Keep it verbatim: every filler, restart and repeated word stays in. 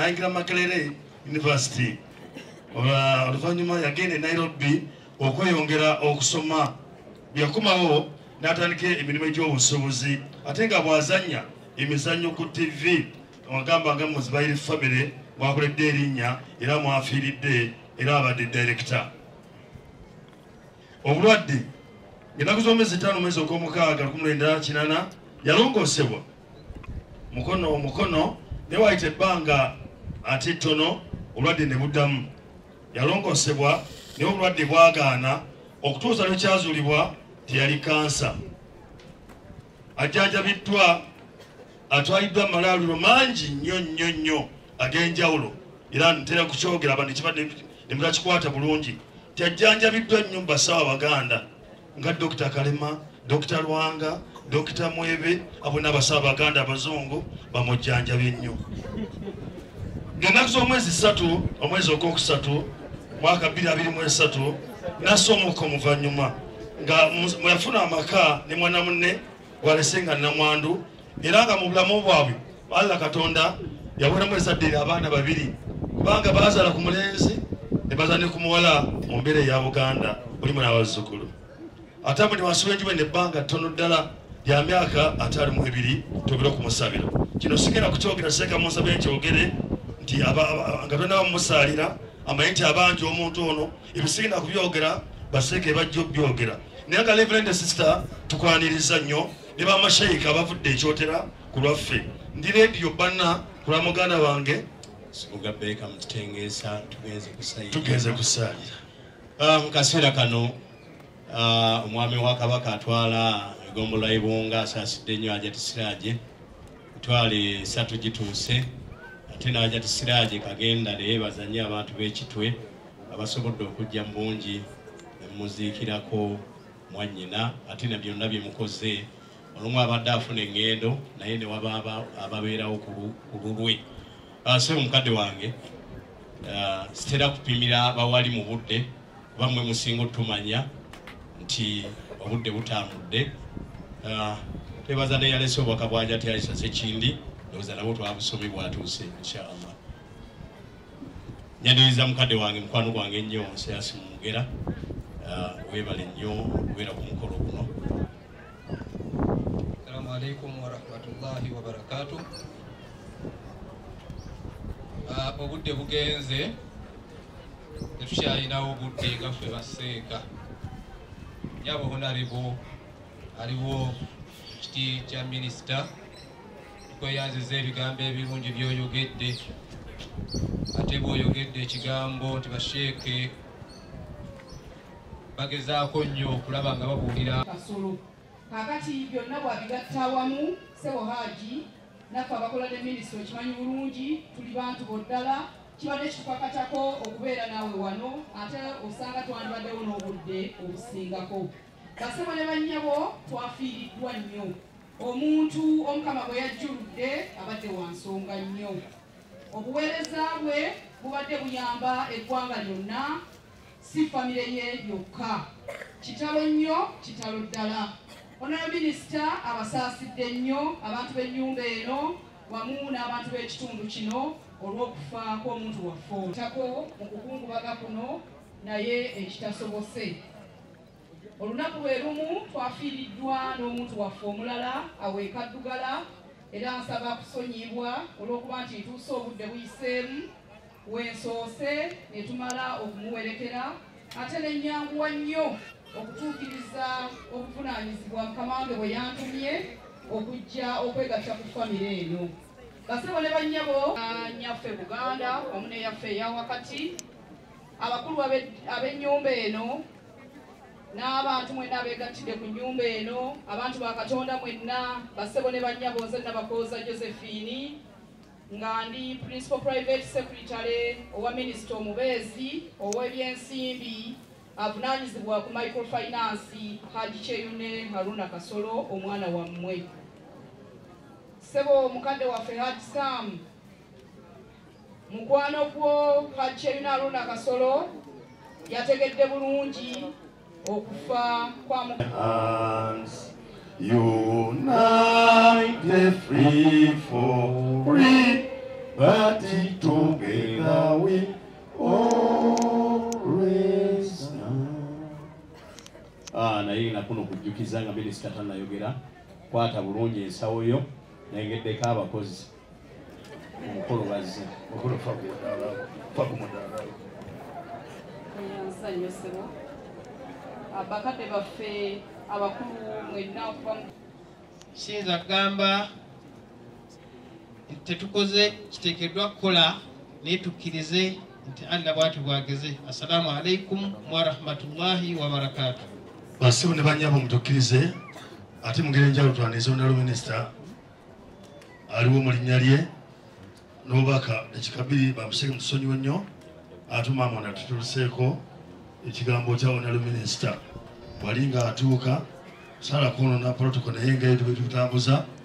n'ayingira Makerere University. Oluvannyuma yagenda e Nairobi okweyongera okusoma. Byakomawo n'atandika emirimu egy'obusuubuzi ate nga bw'azannya emizannyo ku T V wagamba nga Muzibayire family mwakoledde erinnya era mwafiiridde era abadde director. Obulwadde ennaku z'omwezi ttaano omwezi ogw'omukaaga lukumi lwenda kinaana yalongoosebwa mukono omukono ne waayita ebbanga ate ttono obulwadde ne buddamu. Yalongoosebwa naye obulwadde bwagaana okutuusa lwekyazuulibwa teyali kansa. Ajjanjabiddwa atwaliddwa mu malwaliro mangi nnyo nnyo nnyo ag'enjawulo era ntera kukyogera abantu ekibadde ne mutakikwata bulungi. Tajjanjabiddwa nnyo mu basawo Abaganda nga Dokita Kalema, Dokita Lwanga, Dokita Mwebe, abo n'abasawo Abaganda Abazungu bamujjanjabye nnyo. Ng'ennaku z'omwezi ssatu omwezi ogwokusatu mwaka bbiri abiri mu esatu n'asomoka oluvannyuma nga mweyafuna amaka ne mwana munne gw'alese nga Namwandu era nga mu bulamu bwabwe Allah Katonda yaweeramu ezadde abaana babiri kubanga baazala ku mulenzi ne bazaala ne ku muwala mu mbeera eya Buganda mulimu n'abazzukulu. Ate abo ne basubwenjibwe n'ebbanga ttono ddala lya myaka ataali mu ebiri tugere okumusabira. Kino sigenda kukyogera seeka munsabe nkyogere nti nga tolina bamusaalira amanyi nti abangi omuntu ono ebisigenda kubyogera baseeke bajja obyogera. Naye nga Reverend Sister tukwaniriza nnyo ne bamashayika abavudde ekyotera ku lwaffe. Ndi rediyo banna ku lwa muganda wange Mugabeeka mututengeesa tugenze kusaalira. Tugenze kusaalira. Mu kaseera kano omwami wa Kabaka atwala egombola y'Ibunga asaasidde nnyo Hajati Siraaje etwale esatu gituuse ate na Hajati Siraaje kagenda ne bazannye abantu b'ekitwe abasobodde okujja mu bungi ne muziikirako mwannyina ate na byonna bye mukoze olumu abadde afuna eŋŋendo naye ne waba ababeerawo ku lulwe. Ase omukadde wange sitera kupimira bawali mu budde bamwe musinga otumanya nti obudde butambudde. Twebaza ne yalese obubaka bwa Hajati Aisha Ssekindi ndowooza nabwo twabusomye bwatuuse inshallah. Nyaniriza mukadde wange mukwano gwange ennyo Nseyasi Mugera weebale nnyo okubeera ku mukolo guno. Assalamu alaikum wa rahmatullahi wa barakatuh. Obudde bugenze tetukyalinawo obudde nga ffe baseeka. Nyabo honaribo aliwo kiti kya minisita tukweyanziza ebigambo ebirungi by'oyogedde ate bw'oyogedde ekigambo nti basheeke bagezaako nnyo okulaba nga babuulira kasolo. Kakati byonna bwabigatta awamu Ssebo Haji naffe abakola ne minisita okimanyi bulungi tuli bantu boddala kibadde kikukakatako okubeera naawe wano ate osanga twandibaddewo n'obudde obusingako. Bassebo ne bannyabo twafiiriddwa nnyo. Omuntu Omukama bwe yajjuludde abadde wa nsonga nnyo. Obuweereza bwe bubadde buyamba eggwanga lyonna si famire ye yokka. Kitalo nnyo, kitalo ddala. Honorable Minister abasaasidde nnyo abantu b'ennyumba eno wamu n'abantu b'ekitundu kino olw'okufa kw'omuntu waffe. Tako mu kukungubaga kuno naye ekitasobose. Olunaku lwe lumu twafiiriddwa n'omuntu waffe omulala aweekaddugala era nsaba kusonyibwa olw'okuba nti ntuuse obudde buyiseemu wensoose ne tumala okumuwerekera ate n'ennyanguwa nnyo okutuukiriza obuvunaanyizibwa Mukama wange bwe yantumye okujja okwegatta ku famire eno. Bassebo ne bannyabo nnyaffe Buganda wamu n'eyaffe eya wakati abakulu ab'ennyumba eno n'abantu mwenna abeegattidde ku nnyumba eno abantu ba Katonda mwenna Bassebo ne bannyabo nze Nabakooza Josephine nga ndi Principal Private Secretary owa Minisita omubeezi ow'ebyensimbi avunaanyizibwa ku microfinance Haji Kyeyune Haruna Kasolo omwana wammwe. Ssebo mukadde waffe Haji Sam mukwano gwo Haji Kyeyune Haruna Kasolo yategedde bulungi okufa kwa hands unite free for free but to njjukiza nga minisita tannayogera kwata bulungi ensawo yo nengeddeko abakozi omukulu bazze omukulu nsanyusibwa abakadde baffe abakulu mwenna okuva mu siyinza kugamba tetukoze kiteekeddwa kukola naye tukkirize nti Allah bw'ati bwageze. Assalamu alaikum wa rahmatullahi wa barakatuh. basibu ne banyabo mutukkirize ate mugere enjawulo twaniriza onalo minisita aliwo mu linnya lye n'obubaka ekikabiri bamuseke mutusonyiwe nnyo ate maama natutuluseeko ekigambo kya onalo minisita wali nga atuuka sala kono na protocol naye ngeri tutambuza